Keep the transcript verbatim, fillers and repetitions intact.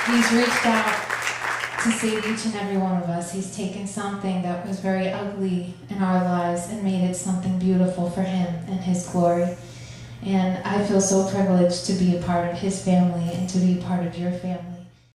He's reached out to save each and every one of us. He's taken something that was very ugly in our lives and made it something beautiful for him and his glory. And I feel so privileged to be a part of his family and to be a part of your family.